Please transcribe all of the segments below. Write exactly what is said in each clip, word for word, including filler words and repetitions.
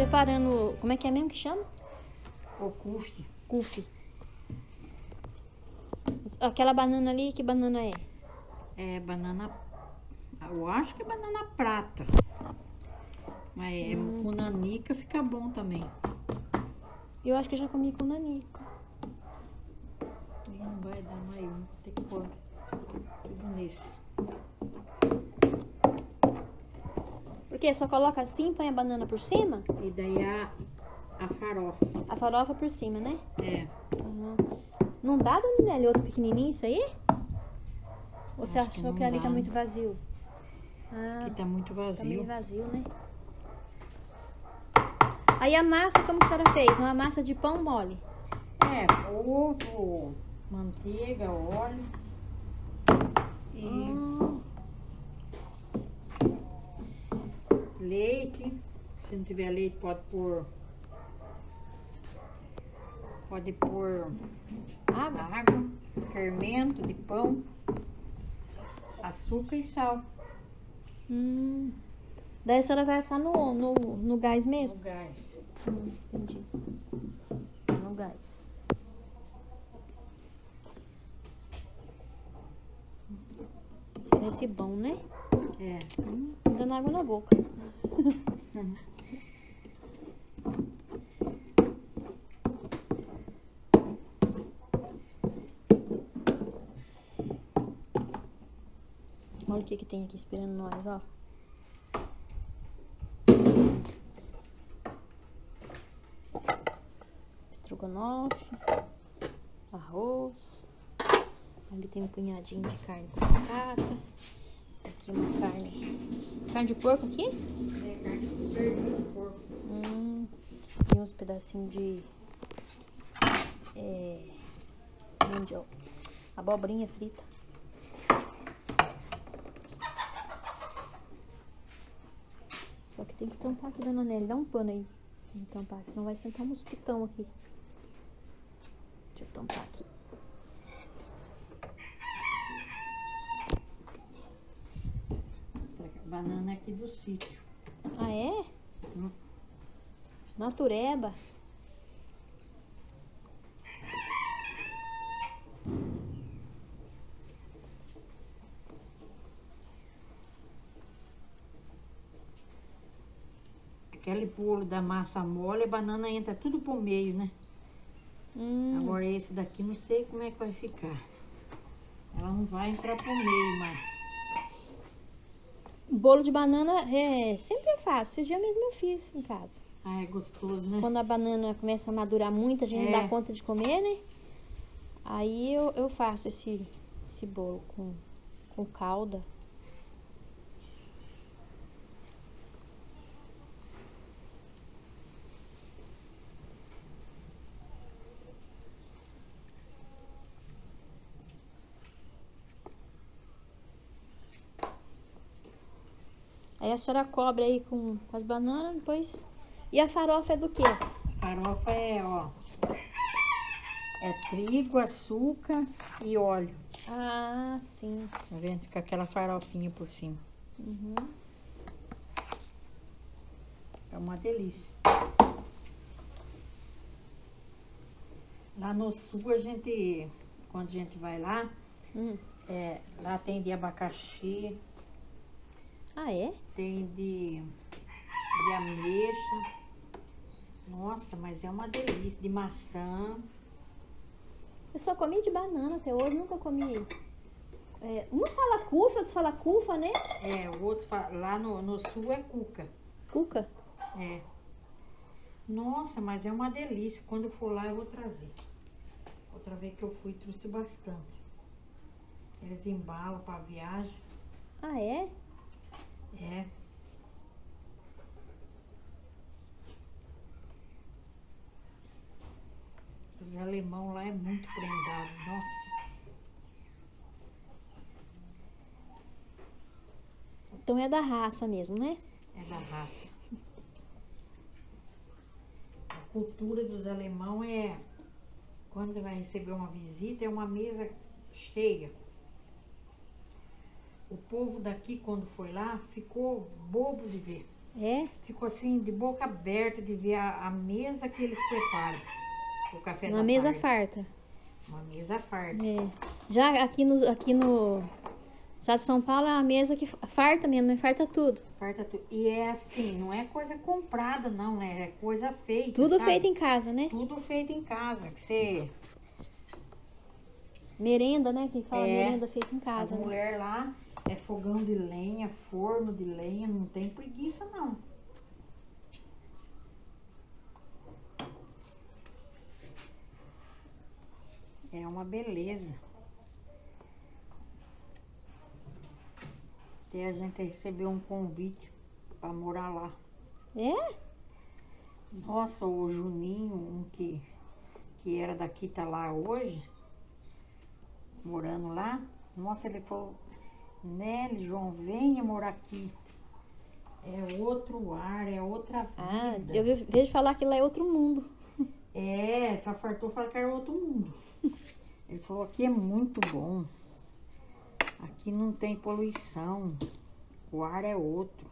preparando... Como é que é mesmo que chama? O custe. Couve. Aquela banana ali, que banana é? É banana... Eu acho que é banana prata. Mas é, Hum. com nanica fica bom também. Eu acho que eu já comi com nanica. Aí não vai dar mais um. Tem que pôr tudo nesse. Porque só coloca assim, põe a banana por cima? E daí a, a farofa. A farofa por cima, né? É. Uhum. Não dá, Dona Nelly, outro pequenininho isso aí? Ou você Acho que achou não que ali dá, tá né? muito vazio? Ah, Aqui tá muito tá meio vazio. vazio, né? Aí a massa, como que a senhora fez? Uma massa de pão mole? É, ovo, manteiga, óleo e Hum. leite. Se não tiver leite, pode pôr. Pode pôr Água? água, fermento de pão, açúcar e sal. Hum. Daí a senhora vai assar no, no, no gás No mesmo? gás. Hum, entendi. No gás. Parece bom, né? É. Hum, dando água na boca. Olha o que que tem aqui esperando nós, ó. Estrogonofe, arroz. Ali tem um punhadinho de carne com batata. Aqui uma carne. Carne de porco aqui? É carne de pernil de porco. Hum. E uns pedacinhos de... É... Mandioca. Abobrinha frita. Só que tem que tampar aqui, Dona Nelly. Dá um pano aí. Vou tampar, senão vai sentar um mosquitão aqui. Deixa eu tampar aqui. Essa banana é aqui do sítio. Ah, é? Hum. Natureba. Aquele bolo da massa mole, a banana entra tudo pro meio, né? Hum. Agora esse daqui não sei como é que vai ficar. Ela não vai entrar pro meio, mas... Bolo de banana é sempre fácil. Esses dias mesmo eu fiz em casa. Ah, é gostoso, né? Quando a banana começa a madurar muito, a gente não É. dá conta de comer, né? Aí eu, eu faço esse, esse bolo com, com calda. Aí a senhora cobre aí com, com as bananas, depois... E a farofa é do quê? Farofa é, ó... É trigo, açúcar e óleo. Ah, sim. Tá vendo? Fica aquela farofinha por cima. Uhum. É uma delícia. Lá no sul, a gente... Quando a gente vai lá... Hum. É, lá tem de abacaxi, Ah, é? tem de, de ameixa. Nossa, mas é uma delícia. De maçã. Eu só comi de banana até hoje, nunca comi. É, uns fala cufa, outros fala cufa, né? É, o outro fa- lá no, no sul é cuca. Cuca. É. Nossa, mas é uma delícia. Quando eu for lá, eu vou trazer. Outra vez que eu fui, trouxe bastante. Eles embalam pra viagem. Ah, é? É. Os alemão lá é muito prendado. Nossa. Então é da raça mesmo, né? É da raça. A cultura dos alemão é... Quando você vai receber uma visita, é uma mesa cheia. O povo daqui, quando foi lá, ficou bobo de ver. É? Ficou assim, de boca aberta de ver a, a mesa que eles preparam. O café Uma da mesa tarde. farta. Uma mesa farta. É. Já aqui no, aqui no estado de São Paulo é uma mesa que farta mesmo, né? Farta tudo. Farta tudo. E é assim, não é coisa comprada, não, né? É coisa feita. Tudo sabe? feito em casa, né? Tudo feito em casa. Que você. Merenda, né? Quem fala É, merenda feita em As casa, né? mulheres lá é fogão de lenha, forno de lenha, não tem preguiça, não. É uma beleza. Até a gente recebeu um convite para morar lá. É? Nossa, o Juninho, um que, que era daqui, tá lá hoje, morando lá. Nossa, ele falou, Nelly, João, venha morar aqui. É outro ar, é outra vida. Ah, eu ve- vejo falar que lá é outro mundo. É, só fartou falar que era outro mundo. Ele falou, aqui é muito bom. Aqui não tem poluição. O ar é outro.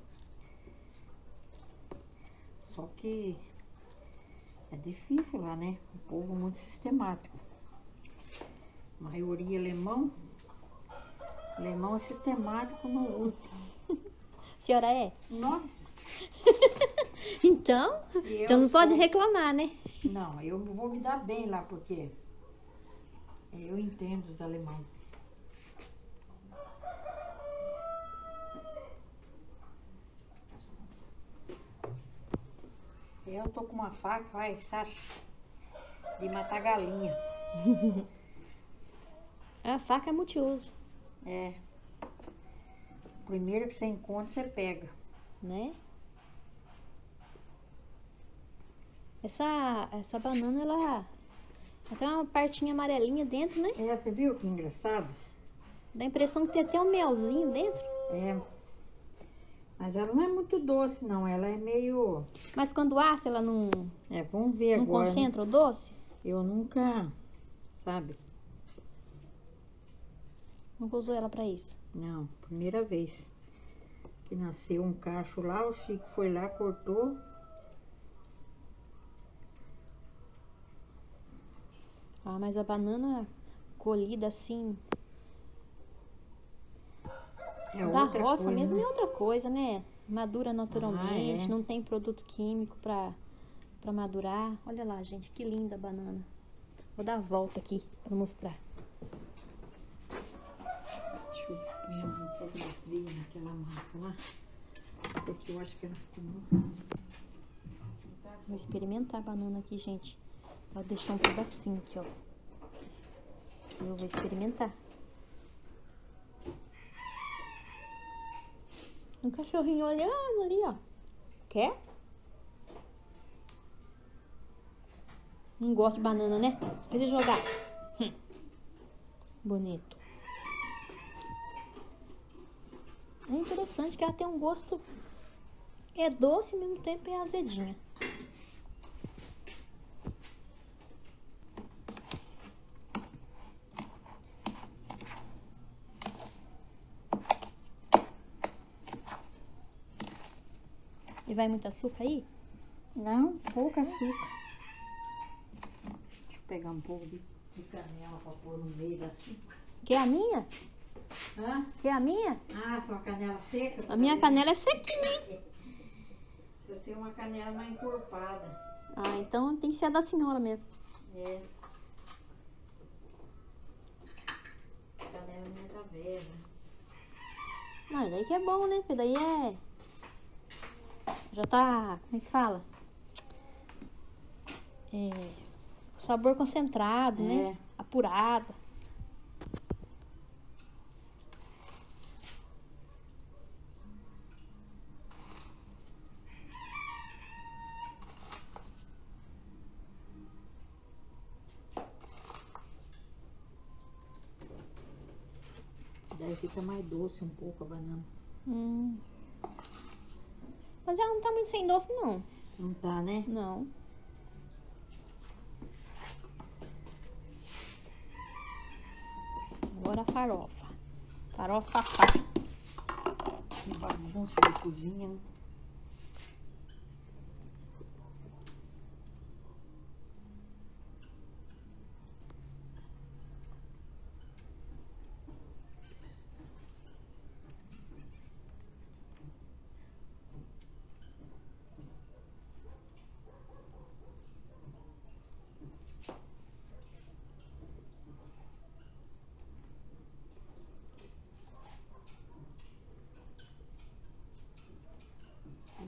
Só que é difícil lá, né? O povo muito sistemático. Maioria alemão. Alemão é sistemático no outro. A senhora é? Nossa! Então, Se eu então não pode sou- reclamar, né? Não, eu vou me dar bem lá, porque eu entendo os alemães. Eu tô com uma faca, vai, sabe? De matar galinha. A faca é multiuso, É. Primeiro que você encontra, você pega. né? Essa, essa banana, ela, ela tem uma partinha amarelinha dentro, né? É, você viu que engraçado? Dá a impressão que tem até um melzinho dentro. É. Mas ela não é muito doce, não. Ela é meio... Mas quando assa, ela não, É, vamos ver não agora. né? concentra o doce? Eu nunca... Sabe? Nunca usou ela pra isso. Não, primeira vez. Que nasceu um cacho lá, o Chico foi lá, cortou. Ah, mas a banana colhida assim, É da outra roça coisa, mesmo né? é outra coisa, né? Madura naturalmente, Ah, é. não tem produto químico pra, pra madurar. Olha lá, gente, que linda a banana. Vou dar a volta aqui pra mostrar. Deixa eu pôr a mão um pouco de frio naquela massa lá. Porque eu acho que ela ficou muito... Vou experimentar a banana aqui, gente. Ela deixou um pedacinho aqui, ó. Eu vou experimentar. Um cachorrinho olhando ali, ó. Quer? Não gosto de banana, né? Deixa eu jogar. Hum. Bonito. É interessante que ela tem um gosto... É doce e ao mesmo tempo é azedinha. E vai muito açúcar aí? Não, pouco açúcar. Deixa eu pegar um pouco de, de canela pra pôr no meio da açúcar. Quer a minha? Hã? Quer a minha? Ah, só canela seca? A minha canela é sequinha. Precisa ser uma canela mais encorpada. Ah, então tem que ser a da senhora mesmo. É. Canela minha tá velha. Mas daí que é bom, né? Porque daí é... Já tá... Como é que fala? É... Sabor concentrado, É. né? Apurado. Daí fica mais doce um pouco a banana. Hum. Mas ela não tá muito sem doce, não. Não tá, né? Não. Agora a farofa. Farofa pá. Que bagunça de cozinha, né?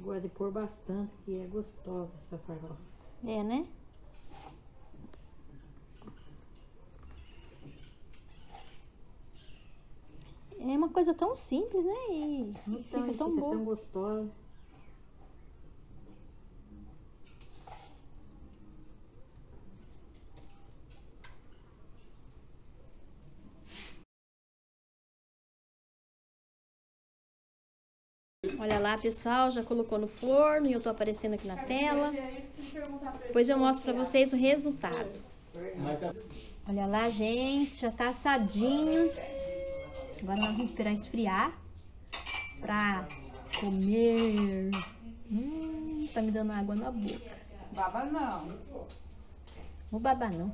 Gosto de pôr bastante, que é gostosa essa farofa. É, né? É uma coisa tão simples, né? E Então, fica tão fica boa. tão gostosa. Olha lá, pessoal, já colocou no forno e eu tô aparecendo aqui na tela. Depois eu mostro pra vocês o resultado. Olha lá, gente, já tá assadinho. Agora nós vamos esperar esfriar pra comer. Hum, tá me dando água na boca. Baba não. Vou babar não.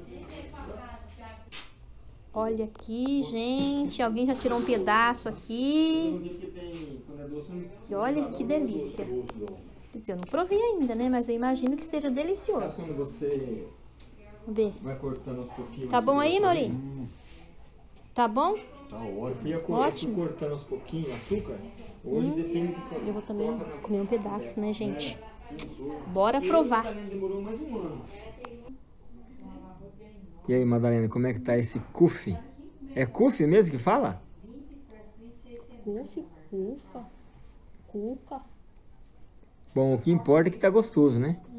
Olha aqui, gente, alguém já tirou um pedaço aqui. E olha que delícia. Quer dizer, eu não provei ainda, né? Mas eu imagino que esteja delicioso. Sabe quando você Vamos ver. vai cortando aos pouquinhos? Tá bom aí, Maurinho? Maurinho? Tá bom? Tá ótimo. Eu fui, a cor- Ótimo. eu fui cortando aos pouquinhos açúcar. Hoje depende do que Eu vou também coloca na- comer um pedaço, né, gente? Bora provar. Madalena demorou mais um ano. E aí, Madalena, como é que tá esse cuf? É cuf mesmo que fala? Cuf, cufa, cuca. Bom, o que importa é que tá gostoso, né?